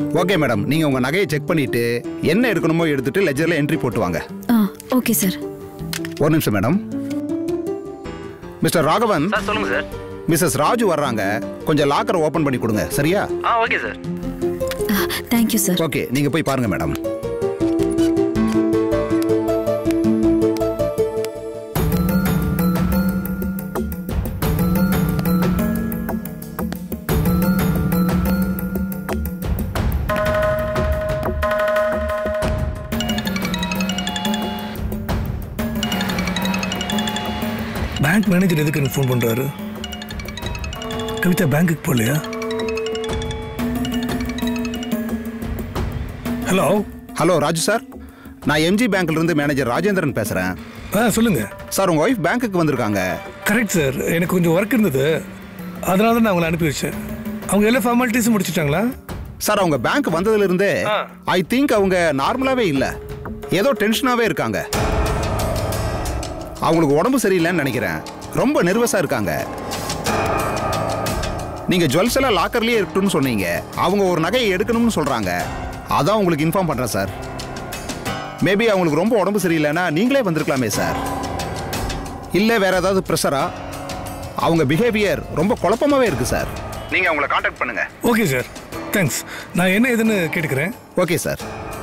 Okay madam, நீங்க உங்க நகையை செக் பண்ணிட்டு என்ன எடுக்கணுமோ எடுத்துட்டு லெட்ஜர்ல என்ட்ரி போட்டு வாங்க. Okay sir. ஒரு நிமிஷம் மேடம். மிஸ்டர் ராகவன். சார் சொல்லுங்க சார். மிஸ்ஸஸ் ராஜு வர்றாங்க, கொஞ்சம் லாக்கரை ஓபன் பண்ணி கொடுங்க. சரியா? Okay sir. Thank you sir. Okay, நீங்க போய் பாருங்க மேடம். பேங்க் மேனேஜர் எதுக்கு எனக்கு ஃபோன் பண்றாரு? கவிதா பேங்க்குக்கு போகலையா? ஹலோ ஹலோ ராஜு சார், நான் எம்ஜி பேங்க்ல இருந்து மேனேஜர் ராஜேந்திரன் பேசுறேன். சொல்லுங்க சார். உங்க ஒய்ஃப் பேங்க்குக்கு வந்திருக்காங்க. கரெக்ட் சார், எனக்கு கொஞ்சம் ஒர்க் இருந்தது, அதனால தான் நான் அவங்களை அனுப்பி வச்சேன். அவங்க எல்லா ஃபார்மாலிட்டிஸும் முடிச்சிட்டாங்களா? சார், அவங்க பேங்க் வந்ததுல இருந்தே ஐ திங்க் அவங்க நார்மலாவே இல்ல, ஏதோ டென்ஷனாவே இருக்காங்க. அவங்களுக்கு உடம்பு சரியில்லைன்னு நினைக்கிறேன், ரொம்ப நெர்வஸா இருக்காங்க. நீங்க ஜுவல்ஸ் எல்லாம் லாக்கர்லயே இருக்கட்டும்னு சொன்னீங்க, அவங்க ஒரு நகையை எடுக்கணும்னு சொல்றாங்க, அதான் உங்களுக்கு இன்ஃபார்ம் பண்றேன் சார். மேபி அவங்களுக்கு ரொம்ப உடம்பு சரியில்லைன்னா நீங்களே வந்திருக்கலாமே சார். இல்ல வேற ஏதாவது ப்ரெஷரா? அவங்க பிஹேவியர் ரொம்ப குழப்பமாவே இருக்கு சார். நீங்க அவங்களை கான்டாக்ட் பண்ணுங்க. Okay sir, thanks. நான் என்ன ஏதுன்னு கேட்டுக்கிறேன். Okay sir.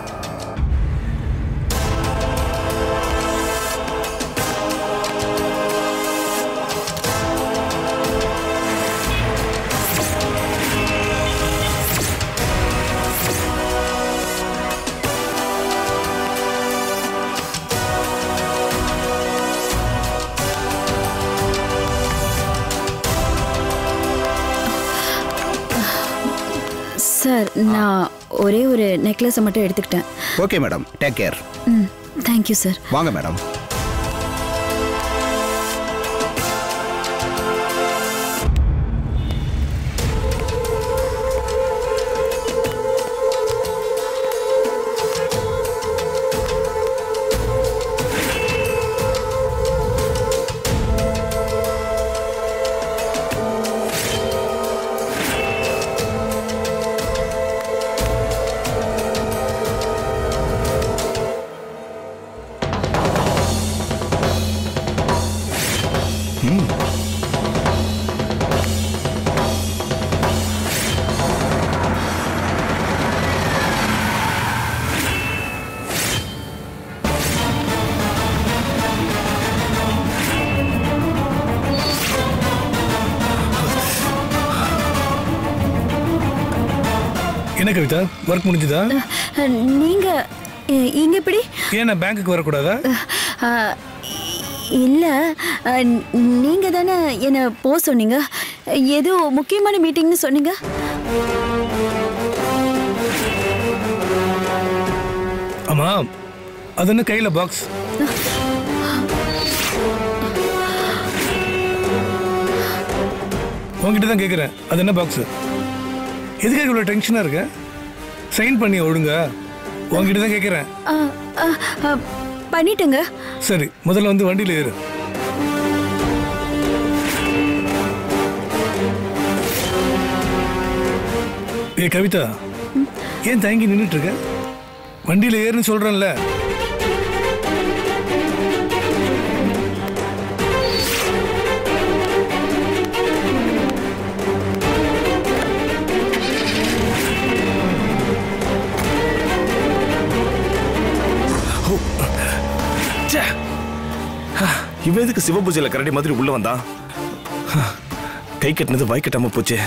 சார், நான் ஒரே ஒரு நெக்லஸை மட்டும் எடுத்துக்கிட்டேன். Okay madam, take care. Thank you sir. வாங்க மேடம். என்ன கவிதா, ஒர்க் முடிஞ்சுதா? நீங்க இங்க எப்படி? ஏன் நான் பேங்க்குக்கு வரக்கூடாதா? இல்ல, நீங்க தானே என்ன போக சொன்னீங்க, ஏதோ முக்கியமான மீட்டிங்னு சொன்னீங்க. ஆமா, அது என்ன கையில பாக்ஸ்? உங்ககிட்ட தான் கேட்குறேன், அது என்ன பாக்ஸ்? எதுக்காக இவ்வளோ டென்ஷனாக இருக்க? சைன் பண்ணி ஒழுங்க. உங்ககிட்ட தான் கேட்குறேன். பண்ணிட்டுங்க. சரி, முதல்ல வந்து வண்டியில் ஏறு. ஏ கவிதா, ஏன் தயங்கி நின்றுட்டு இருக்க? வண்டியில் ஏறுன்னு சொல்கிறேன்ல. இவன் எதுக்கு சிவபூஜையில கரடி மாதிரி உள்ள வந்தான்? கை கட்டினது வாய் கட்டாம போச்சு.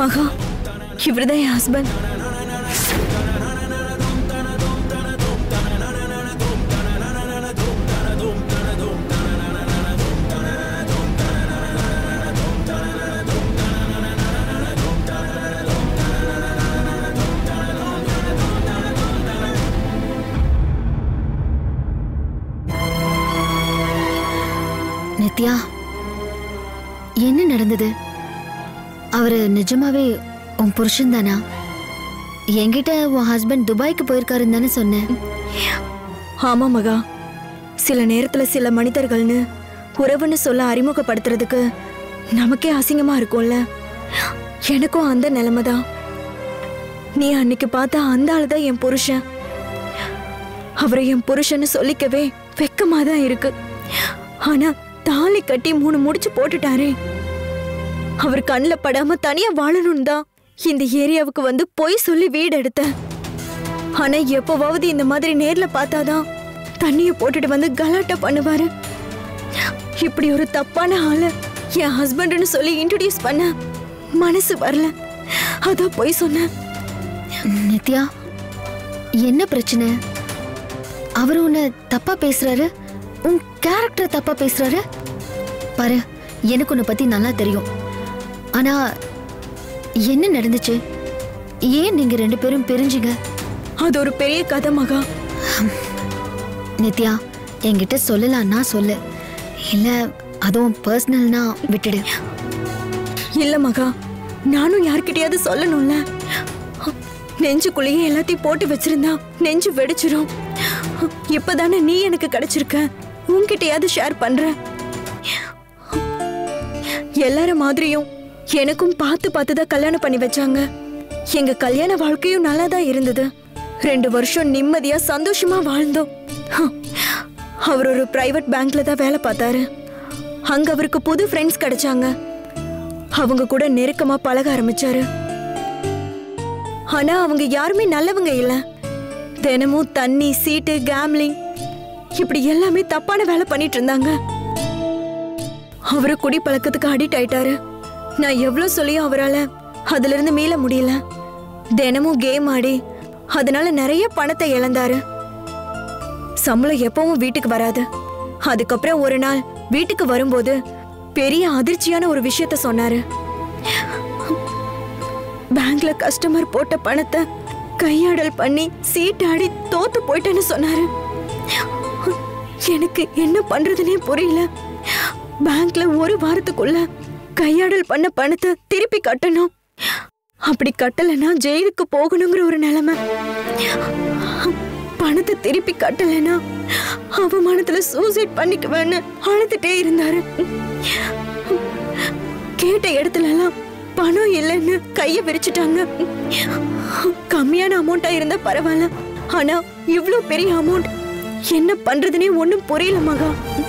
மகா, இவர்தான் என் ஹஸ்பண்ட். நித்யா, என்ன நடந்தது? அவரு நிஜமாவே உன் புருஷன் தானா? என்கிட்ட உன் ஹஸ்பண்ட் துபாய்க்கு போயிருக்காருன்னு தானே சொன்னேன். ஆமா மகா, சில நேரத்துல சில மனிதர்கள்னு உறவுன்னு சொல்ல அறிமுகப்படுத்துறதுக்கு நமக்கே அசிங்கமா இருக்கும்ல. எனக்கும் அந்த நிலைமைதான். நீ அன்னைக்கு பார்த்த அந்த ஆளுதான் என் புருஷன். அவரை என் புருஷன்னு சொல்லிக்கவே வெக்கமா தான் இருக்கு. ஆனா தாலி கட்டி 3 முடிச்சு போட்டுட்டாரே. அவர் கண்ணில் படாம தனியா வாழணும் தான் இந்த ஏரியாவுக்கு வந்து பொய் சொல்லி வீடு எடுத்தேன். ஆனா எப்பவாவது இந்த மாதிரி நேர்ல பார்த்தாதான் தண்ணிய போட்டுட்டு வந்து கலாட்டா பண்ணுவாரு. இப்படி ஒரு தப்பான ஆளு என் ஹஸ்பண்ட்னு சொல்லி இன்ட்ரோடியூஸ் பண்ண மனசு வரல. அதான் பொய் சொன்னேன். நித்யா, என்ன பிரச்சனை? அவரு உன்னை தப்பா பேசுறாரு, உன் கேரக்டர் தப்பா பேசுறாரு. பாரு, எனக்கு உன்னை பத்தி நல்லா தெரியும். ஆனா என்ன நடந்துச்சு? ஏன் நீங்க 2 பேரும் பிரிஞ்சிங்க? அது ஒரு பெரிய கதை மகா. நித்யா, என்கிட்ட சொல்லலான்னா சொல்லு, இல்ல அதுவும் பர்சனல்னா விட்டுடு. இல்ல மகா, நானும் யார்கிட்டயாவது சொல்லணும்ல. நெஞ்சுக்குள்ளேயே எல்லாத்தையும் போட்டு வச்சிருந்தா நெஞ்சு வெடிச்சிரும். இப்பதானே நீ எனக்கு கிடைச்சிருக்க, உன்கிட்டயாவது ஷேர் பண்ற. எல்லார மாதிரியும் எனக்கும் பார்த்து பார்த்துதான் கல்யாணம் பண்ணி வச்சாங்க. எங்க கல்யாண வாழ்க்கையும் நல்லா தான் இருந்தது. 2 வருஷம் நிம்மதியா சந்தோஷமா வாழ்ந்தோம். அவர் ஒரு பிரைவேட் பேங்க்ல தான் வேலை பார்த்தாரு. அங்க அவருக்கு புது ஃப்ரெண்ட்ஸ் கிடைச்சாங்க. அவங்க கூட நெருக்கமா பழக ஆரம்பிச்சாரு. ஆனா அவங்க யாருமே நல்லவங்க இல்ல. தினமும் தண்ணி, சீட்டு, கேம்லிங் இப்படி எல்லாமே தப்பான வேலை பண்ணிட்டு இருந்தாங்க. அவரு குடி பழக்கத்துக்கு அடிக்ட் ஆயிட்டாரு. நான் எவ்வளவு சொல்லியும் அவரால அதுல இருந்து மீள முடியல. தினமும் கேம் ஆடி அதனால நிறைய பணத்தை இழந்தாரு. சம்பளம் எப்பவும் வீட்டுக்கு வராது. அதுக்கப்புறம் ஒரு நாள் வீட்டுக்கு வரும்போது பெரிய அதிர்ச்சியான ஒரு விஷயத்த சொன்னாரு. பேங்க்ல கஸ்டமர் போட்ட பணத்தை கையாடல் பண்ணி சீட்டாடி தோத்து போயிட்டேன்னு சொன்னாரு. எனக்கு என்ன பண்றதுன்னே புரியல. பேங்க்ல ஒரு வாரத்துக்குள்ள கையாடல் பண்ண பணத்தை திருப்பி கட்டணும். அப்படி கட்டலைன்னா ஜெயிலுக்கு போகணுங்கிற ஒரு நிலைமை. பணத்தை திருப்பி கட்டலைன்னா அவமானத்துல சூசைட் பண்ணிக்குவேன்னு அழுதுட்டே இருந்தாரு. கேட்ட இடத்துல எல்லாம் பணம் இல்லைன்னு கைய விரிச்சிட்டாங்க. கம்மியான அமௌண்டா இருந்தா பரவாயில்ல, ஆனா இவ்ளோ பெரிய அமௌண்ட் என்ன பண்றதுன்னே ஒண்ணும் புரியல மகா.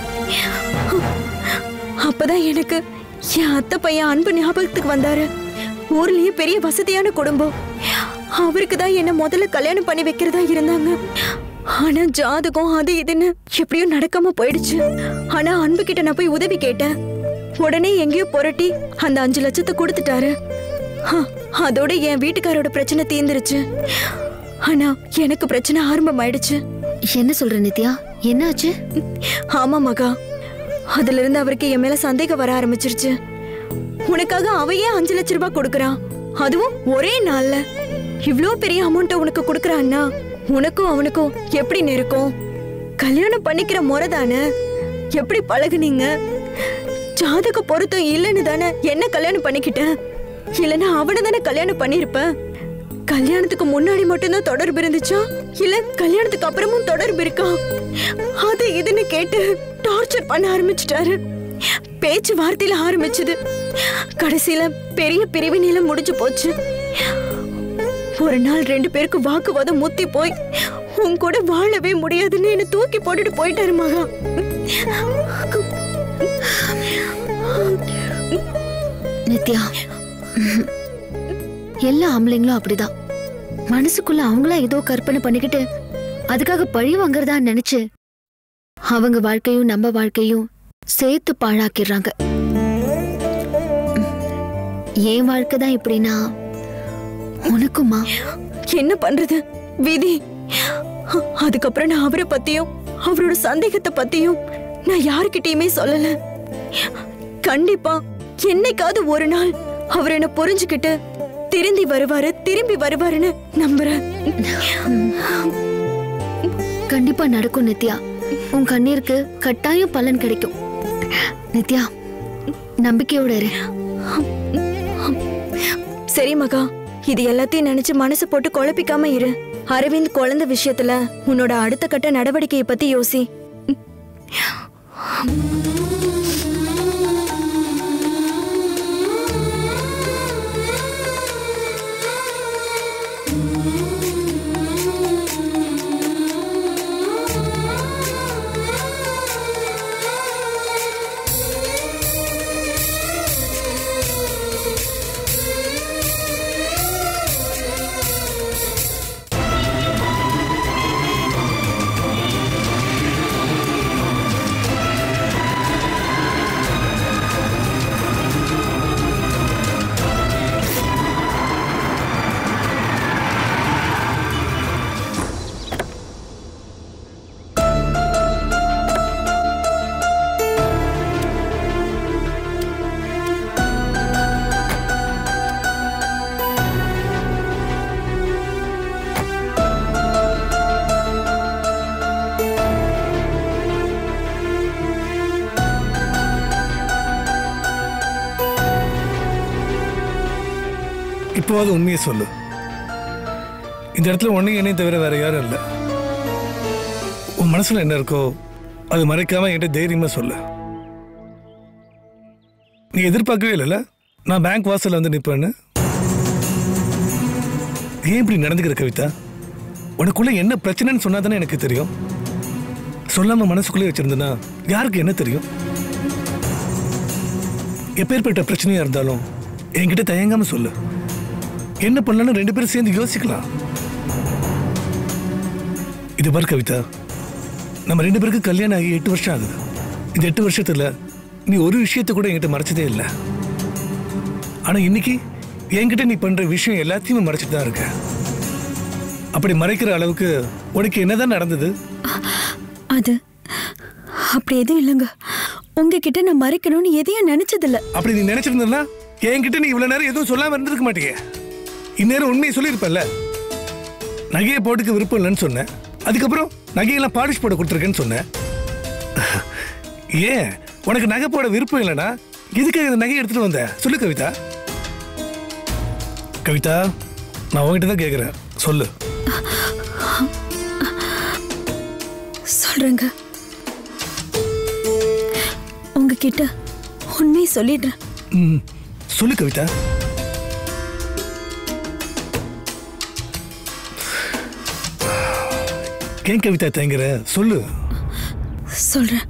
அப்பதான் எனக்கு என் அத்தை பையன் அன்பு ஞாபகத்துக்கு வந்தாரு. ஊர்லயே பெரிய வசதியான குடும்பம். அவருக்கு தான் என்ன முதல்ல கல்யாணம் பண்ணி வைக்கிறதா இருந்தாங்க. ஆனா ஜாதகம் அது இதுன்னு எப்படியும் நடக்காம போயிடுச்சு. ஆனா அன்பு கிட்ட நான் போய் உதவி கேட்டேன். உடனே எங்கேயோ புரட்டி அந்த 5 லட்சத்தை கொடுத்துட்டாரு. அதோட என் வீட்டுக்காரோட பிரச்சனை தீர்ந்துருச்சு. ஆனா எனக்கு பிரச்சனை ஆரம்பமாயிடுச்சு. என்ன சொல்ற நித்யா, என்ன ஆச்சு? ஆமா மகா, அதுல இருந்து அவருக்கு என் மேல சந்தேகம் வர ஆரம்பிச்சிருச்சு. உனக்காக அவையே 5 லட்சம் ரூபாய் கொடுக்கறான், அதுவும் ஒரே நாள்ல. இவ்ளோ பெரிய அமௌண்ட்டை உனக்கு கொடுக்கறான்னா உனக்கும் அவனுக்கும் எப்படி இருக்கும்? கல்யாணம் பண்ணிக்கிற முறை தானே, எப்படி பழகுனீங்க? ஜாதக பொருத்தம் இல்லைன்னு தானே என்ன கல்யாணம் பண்ணிக்கிட்டேன். இல்லைன்னா அவனை தானே கல்யாணம் பண்ணிருப்ப. கல்யாணத்துக்கு முன்னாடி மட்டும்தான் தொடர்பு இருந்துச்சா, இல்ல கல்யாணத்துக்கு அப்புறமும் தொடர்பு இருக்கா? அது இதுன்னு கேட்டு டார்ச்சர் பண்ண ஆரம்பிச்சிட்டாரு. பேச்சு வார்த்தையில ஆரம்பிச்சது, கடைசியில பெரிய பிரிவினையில முடிஞ்சு போச்சு. ஒரு நாள் 2 பேருக்கு வாக்குவாதம் முத்தி போய் உன் கூட வாழவே முடியாதுன்னு என்ன தூக்கி போட்டுட்டு போயிட்டாரு மகா. நித்யா, எல்லா ஆம்பளைங்களும் அப்படிதான். மனசுக்குள்ள அவங்களா ஏதோ கற்பனை பண்ணிக்கிட்டு அதுக்காக பழி வாங்குறதா நினைச்சு அவங்க வாழ்க்கையும் நம்ம வாழ்க்கையும் சேர்த்து பாழாக்கிடுறாங்க. என் வாழ்க்கை தான் இப்படின்னா உனக்குமா? என்ன பண்றது விதி. அதுக்கப்புறம் நான் அவரை பத்தியும் அவரோட சந்தேகத்தை பத்தியும் நான் யாருக்கிட்டயுமே சொல்லல. கண்டிப்பா என்னைக்காவது ஒரு நாள் அவர் என்ன புரிஞ்சுக்கிட்டு திரும்பி வருவாருன்னு நம்புறேன். கண்டிப்பா நடக்கும் நித்யா. உன் கண்ணீருக்கு கட்டாயம் பலன் கிடைக்கும். நித்யா, நம்பிக்கையோட இரு. சரி மகா, இது எல்லாத்தையும் நினைச்சு மனசு போட்டு குழப்பிக்காம இரு. அரவிந்த் குழந்தை விஷயத்துல உன்னோட அடுத்த கட்ட நடவடிக்கையை பத்தி யோசி. இப்போது உண்மையை சொல்லு. இந்த இடத்துல ஒன்னையும் என்னையும் தவிர வேற யாரும் இல்லை. உன் மனசுல என்ன இருக்கோ அது மறைக்காம என்கிட்ட தைரியமா சொல்லு. நீ எதிர்பார்க்கவே இல்லைல்ல நான் பேங்க் வாசல்ல வந்து நிற்பேன்னு. ஏன் இப்படி நடந்துக்கிற கவிதா? உனக்குள்ள என்ன பிரச்சனைன்னு சொன்னா தானே எனக்கு தெரியும். சொல்லாம மனசுக்குள்ளே வச்சிருந்தனா யாருக்கு என்ன தெரியும்? எப்பேற்பட்ட பிரச்சனையா இருந்தாலும் என்கிட்ட தயங்காம சொல்லு. என்ன பண்ணலாம்னு ரெண்டு பேரும் சேர்ந்து யோசிக்கலாம். இது பாரு கவிதா, நம்ம ரெண்டு பேருக்கு கல்யாணம் ஆகி 8 வருஷம் ஆகுது. இந்த 8 வருஷத்துல நீ ஒரு விஷயத்தை கூட என்கிட்ட மறைச்சதே இல்லை. ஆனா இன்னைக்கு என்கிட்ட நீ பண்ற விஷயம் எல்லாத்தையுமே மறைச்சிட்டு தான் இருக்க. அப்படி மறைக்கிற அளவுக்கு உனக்கு என்னதான் நடந்தது? அது அப்படி எதுவும் இல்லைங்க. உங்ககிட்ட நான் மறைக்கணும்னு எதையும் நினைச்சதில்ல. அப்படி நீ நினைச்சிருந்தா என்கிட்ட நீ இவ்வளவு நேரம் எதுவும் சொல்லாம இருந்திருக்க மாட்டீங்க. இந்நேரம் உண்மையை சொல்லியிருப்பல்ல. நகையை போட்டுக்க விருப்பம் இல்லைன்னு சொன்னேன். அதுக்கப்புறம் நகையெல்லாம் பாலிஷ் போட கொடுத்துருக்கேன்னு சொன்னேன். ஏன் உனக்கு நகை போட விருப்பம் இல்லைன்னா எதுக்காக இந்த நகையை எடுத்துட்டு வந்த சொல்லு கவிதா. கவிதா, நான் உங்ககிட்ட தான் கேட்குறேன், சொல்லு. சொல்றேங்க, உங்ககிட்ட உண்மையை சொல்லிடுறேன். சொல்லு கவிதா. ஏன் கவிதா தயங்குற? சொல்லு. சொல்றேன்.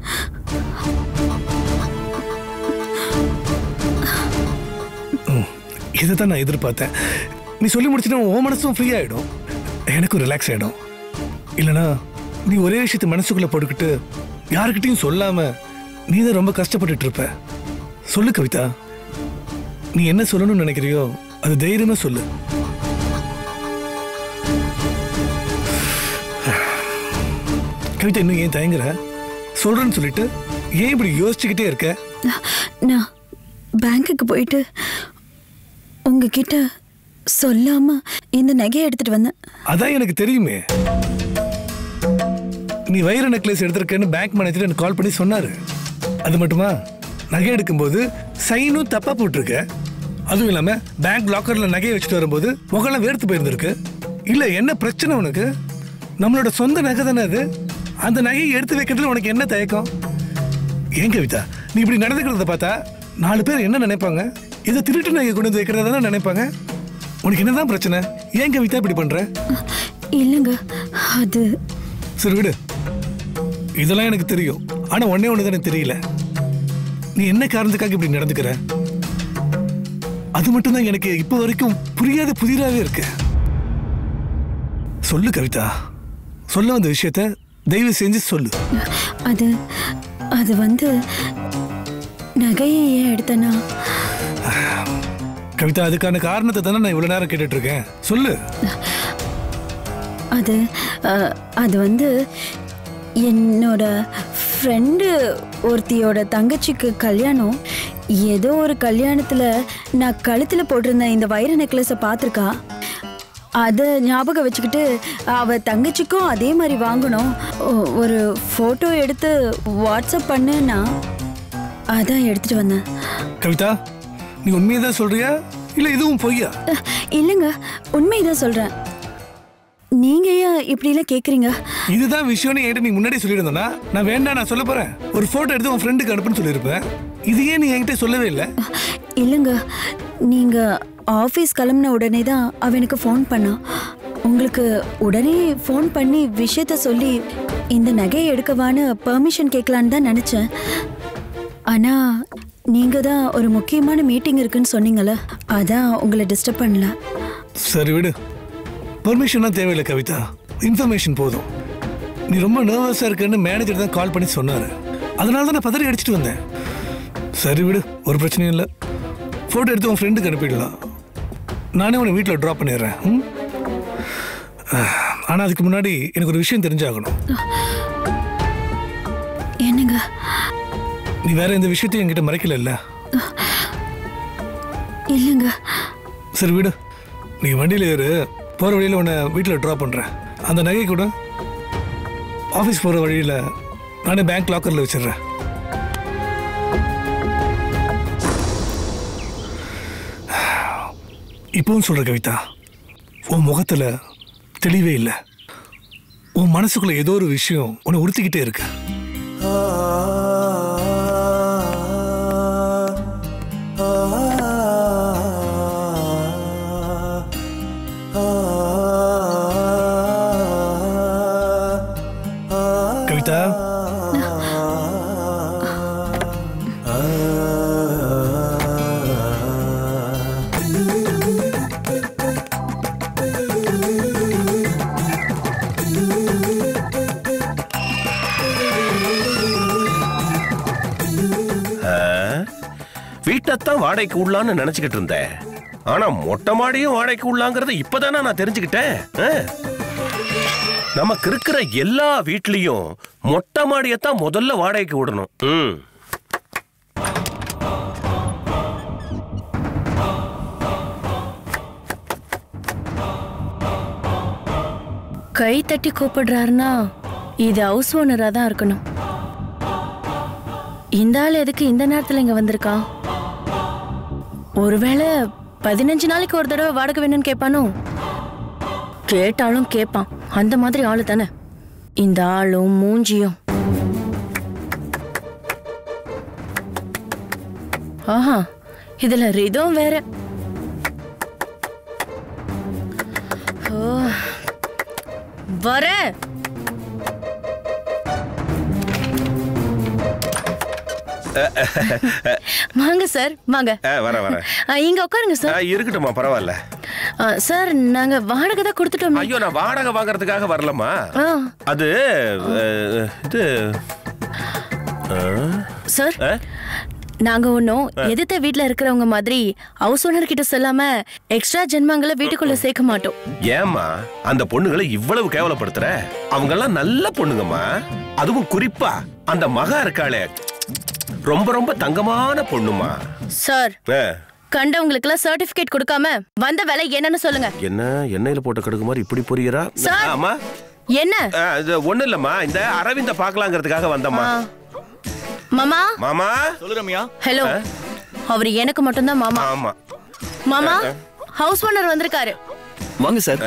இதைத்தான் நான் எதிர்பார்த்தேன். நீ சொல்லி முடிச்சுட்டா உன் மனசும் ஃப்ரீ ஆயிடும், எனக்கும் ரிலாக்ஸ் ஆயிடும். இல்லைனா நீ ஒரே விஷயத்தை மனசுக்குள்ள போட்டுக்கிட்டு யாருக்கிட்டையும் சொல்லாம நீ தான் ரொம்ப கஷ்டப்பட்டுட்டு இருப்ப. சொல்லு கவிதா, நீ என்ன சொல்லணும்னு நினைக்கிறியோ அது தைரியமா சொல்லு. கவிதா, இன்னும் ஏன் தயங்குற? சொல்றேன்னு சொல்லிட்டு ஏன் இப்படி யோசிச்சுக்கிட்டே இருக்க? நான் பேங்க்குக்கு போயிட்டு உங்ககிட்ட சொல்லாம இந்த நகையை எடுத்துட்டு வந்தேன். அதான் எனக்கு தெரியுமே. நீ வைர நெக்லஸ் எடுத்திருக்கேன்னு பேங்க் மேனேஜர் எனக்கு கால் பண்ணி சொன்னாரு. அது மட்டுமா, நகை எடுக்கும்போது சைனும் தப்பா போட்டிருக்க. அதுவும் இல்லாம பேங்க் லாக்கர்ல நகையை வச்சுட்டு வரும்போது முகலாம் வேர்த்து போயிருந்திருக்கு. இல்ல என்ன பிரச்சனை உனக்கு? நம்மளோட சொந்த நகை தானே அது. அந்த நகையை எடுத்து வைக்கிறதுல உனக்கு என்ன தயக்கம்? ஏன் கவிதா, நீ இப்படி நடந்துக்கிறத பார்த்தா 4 பேர் என்ன நினைப்பாங்க? இதை திருட்டு நகை கொண்டு வந்து வைக்கிறதா தான் நினைப்பாங்க. உனக்கு என்னதான் பிரச்சனை? ஏன் கவிதா இப்படி பண்ற? இல்லைங்க, அது சரி விடு, இதெல்லாம் எனக்கு தெரியும். ஆனா ஒன்னே ஒண்ணு தானே தெரியல, நீ என்ன காரணத்துக்காக இப்படி நடந்துக்கிற? அது மட்டும் தான் எனக்கு இப்போ வரைக்கும் புரியாத புதிராவே இருக்கு. சொல்லு கவிதா, சொல்ல வந்த விஷயத்த தயவு செஞ்சு சொல்லு. அது அது வந்து நகையை ஏன் எடுத்தனா? கவிதா, அதுக்கான காரணத்தை தானே நான் இவ்வளவு நேரம் கேட்டுட்டு இருக்கேன். சொல்லு. அது வந்து என்னோட ஃப்ரெண்டு ஒருத்தியோட தங்கச்சிக்கு கல்யாணம். ஏதோ ஒரு கல்யாணத்தில் நான் கழுத்தில் போட்டிருந்த இந்த வைர நெக்லஸை பார்த்துருக்கா. அதை ஞாபகம் வச்சுக்கிட்டு அவ தங்கச்சிக்கும் அதே மாதிரி வாங்கணும். ஒரு ஃபோட்டோ எடுத்து வாட்ஸ்அப் பண்ணுன்னா அதான் எடுத்துட்டு வந்தேன். கவிதா, நீ உண்மையதான் சொல்றியா இல்லை இதுவும் பொய்யா? இல்லைங்க, உண்மைதான் சொல்கிறேன். நீங்க ஏன் இப்படிலாம் கேட்குறீங்க? இதுதான் விஷயம்னு என்கிட்ட நீ முன்னாடி சொல்லியிருந்தோன்னா நான் வேண்டாம், நான் சொல்ல போறேன், ஒரு ஃபோட்டோ எடுத்து உன் ஃப்ரெண்டுக்கு அனுப்புன்னு சொல்லியிருப்பேன். இது ஏன் நீ என்கிட்ட சொல்லவே இல்லை? இல்லைங்க, நீங்கள் ஆஃபீஸ் கிளம்புன உடனே தான் அவ எனக்கு ஃபோன் பண்ணா. உங்களுக்கு உடனே ஃபோன் பண்ணி விஷயத்த சொல்லி இந்த நகையை எடுக்கவான்னு பெர்மிஷன் கேட்கலான்னு தான் நினச்சேன். ஆனால் நீங்கள் தான் ஒரு முக்கியமான மீட்டிங் இருக்குன்னு சொன்னீங்கல்ல, அதான் உங்களை டிஸ்டர்ப் பண்ணல. சரி விடு, பெர்மிஷன்லாம் தேவையில்லை கவிதா, இன்ஃபர்மேஷன் போதும். நீ ரொம்ப நர்வஸாக இருக்குன்னு மேனேஜர் தான் கால் பண்ணி சொன்னார். அதனால தான் நான் பதறி அடிச்சுட்டு வந்தேன். சரி விடு, ஒரு பிரச்சனையும் இல்லை. ஃபோட்டோ எடுத்து உன் ஃப்ரெண்டுக்கு அனுப்பிடலாம். நானே உன்னை வீட்டில் ட்ராப் பண்ணிடுறேன். ஆனால் அதுக்கு முன்னாடி எனக்கு ஒரு விஷயம் தெரிஞ்சாகணும். என்னங்க? நீ வேற எந்த விஷயத்தையும் என்கிட்ட மறைக்கல இல்ல? இல்லைங்க. சரி விடு, நீ வண்டியில் ஏறு, போகிற வழியில் உன்னை வீட்டில் ட்ராப் பண்ணுறேன். அந்த நகை கூட ஆஃபீஸ் போகிற வழியில் நானே பேங்க் லாக்கரில் வச்சிடுறேன். இப்பவும் சொல்ற கவிதா, உன் முகத்தில் தெளிவே இல்லை. உன் மனசுக்குள்ள ஏதோ ஒரு விஷயம் உன்னை உறுத்திக்கிட்டே இருக்கு. கவிதா, வீட்டைத்தான் வாடகைக்கு உள்ளான்னு நினைச்சுக்கிட்டு இருந்தேன். ஆனா மொட்டை மாடியும் வாடகைக்கு உள்ளாங்கிறத இப்பதானே நான் தெரிஞ்சுக்கிட்டேன். நமக்கு இருக்கிற எல்லா வீட்லயும் மொட்டை மாடியத்தான் முதல்ல வாடகைக்கு விடணும். கை தட்டி கூப்பிடுறாருன்னா இது ஹவுஸ் ஓனரா தான் இருக்கணும். இந்த ஆள் எதுக்கு இந்த நேரத்துல இங்க வந்திருக்கா? ஒருவேளை 15 நாளைக்கு ஒரு தடவை வாடகை வேணும்னு கேட்பானோ? கேட்டாலும் கேட்பான், அந்த மாதிரி ஆளு தானே இந்த ஆளும் மூஞ்சியும். ஆஹா, இதுல ரிதம் வேற. வர வாங்க சார், வாங்க. வர வர இங்க உட்காருங்க சார். இருக்கட்டுமா, பரவாயில்ல சார். நாங்க வாடகை தான் கொடுத்துட்டோம். ஐயோ, நான் வாடகை வாங்குறதுக்காக வரலமா. அது இது சார், நாங்க ஒன்னும் எதிர்த்த வீட்டுல இருக்கிறவங்க மாதிரி ஹவுஸ் ஓனர் கிட்ட சொல்லாம எக்ஸ்ட்ரா ஜென்மங்களை வீட்டுக்குள்ள சேர்க்க மாட்டோம். ஏமா அந்த பொண்ணுங்களை இவ்வளவு கேவலப்படுத்துற? அவங்க எல்லாம் நல்ல பொண்ணுங்கம்மா. அதுவும் குறிப்பா அந்த மகா இருக்காளே, ரொம்ப ரொம்ப தங்கமான பொண்ணுமா. சார், கண்டவங்களுக்கு எல்லாம் சர்டிபிகேட் கொடுக்காம வந்த வேலை என்னன்னு சொல்லுங்க. என்ன எண்ணெயில போட்ட கடுகு மாதிரி இப்படி புரியுறா? ஆமா, என்ன? ஒண்ணு இல்லம்மா, இந்த அரவிந்த பாக்கலாங்கிறதுக்காக வந்தம்மா. மாமா. மாமா, சொல்லு ரம்யா. ஹலோ, அவர் எனக்கு மட்டும் தான் மாமா. ஆமா மாமா, ஹவுஸ் ஓனர் வந்திருக்காரு. வாங்க சார்.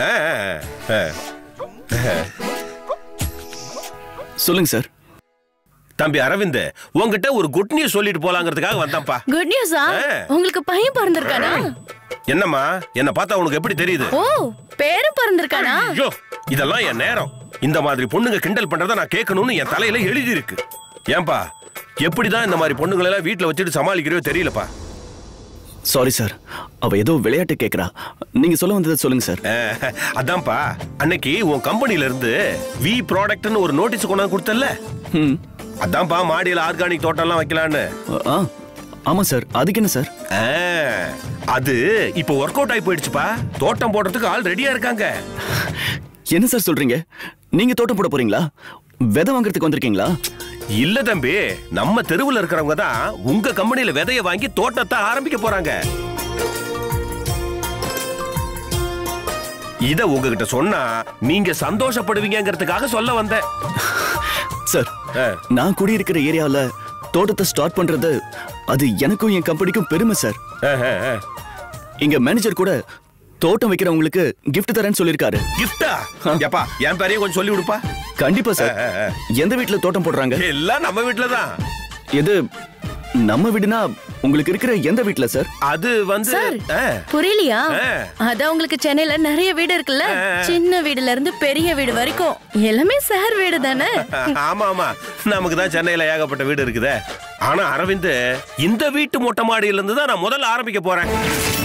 சொல்லுங்க சார். தம்பி அரவிந்த், உங்ககிட்ட ஒரு குட் நியூஸ் சொல்லிட்டு போலாங்கிறதுக்காக வந்தேன்ப்பா. குட் நியூஸா? உங்களுக்கு பையன் பிறந்திருக்கானா? என்னம்மா, என்ன பார்த்தா உனக்கு எப்படி தெரியுது? ஓ, பேரும் பிறந்திருக்கானா? ஐயோ, இதெல்லாம் என் நேரம். இந்த மாதிரி பொண்ணுங்க கிண்டல் பண்றத நான் கேட்கணும்னு என் தலையில எழுதி இருக்கு. ஏன்பா, எப்படிதான் இந்த மாதிரி பொண்ணுங்களை எல்லாம் வீட்டுல வச்சுட்டு சமாளிக்கிறதோ தெரியலப்பா. சாரி சார், அவ ஏதோ விளையாட்டு கேக்குறா. நீங்க சொல்ல வந்ததை சொல்லுங்க சார். அதான்ப்பா, அன்னைக்கு உன் கம்பெனில இருந்து வி ப்ராடக்ட்னு ஒரு நோட்டீஸ் கொண்டாந்து கொடுத்தல. அதான்ப்பா, மாடியில் ஆர்கானிக் தோட்டம்லாம் வைக்கலான்னு. ஆமா சார். அதுக்கு என்ன சார்? அது இப்ப ஒர்க் அவுட் ஆகி போயிடுச்சுப்பா. தோட்டம் போடுறதுக்கு ஆள் ரெடியா இருக்காங்க. என்ன சார் சொல்றீங்க? நீங்க தோட்டம் போட போறீங்களா? விதை வாங்குறதுக்கு வந்திருக்கீங்களா? இல்ல தம்பி, நம்ம தெருவுல இருக்கிறவங்க தான் உங்க கம்பெனில விதைய வாங்கி தோட்டத்தை ஆரம்பிக்க போறாங்க. இத உங்ககிட்ட சொன்னா நீங்க சந்தோஷப்படுவீங்கிறதுக்காக சொல்ல வந்தேன். சார், நான் குடியிருக்கிற ஏரியால தோட்டத்தை ஸ்டார்ட் பண்றது அது எனக்கும் என் கம்பெனிக்கும் பெருமை சார். இங்க மேனேஜர் கூட தோட்டம் வைக்கிறவங்களுக்கு gift தரேன்னு சொல்லிருக்காரு. கிஃப்டா? ஏப்பா என் பேரையும் கொஞ்சம் சொல்லி விடுப்பா. கண்டிப்பா சார். எந்த வீட்ல தோட்டம் போடுறாங்க? எல்லாம் நம்ம வீட்ல தான். எது நம்ம வீடுனா உங்களுக்கு இருக்கிற எந்த வீட்ல சார்? அது வந்து சார், புரியலையா? அதான் உங்களுக்கு சென்னையில நிறைய வீடு இருக்குல்ல, சின்ன வீடுல இருந்து பெரிய வீடு வரைக்கும் எல்லாமே சார் வீடு தானே? ஆமா ஆமா, நமக்கு தான் சென்னையில ஏகப்பட்ட வீடு இருக்குதே. ஆனா அரவிந்த், இந்த வீட்டு மொட்டை மாடியில இருந்து தான் நான் முதல்ல ஆரம்பிக்க போறேன்.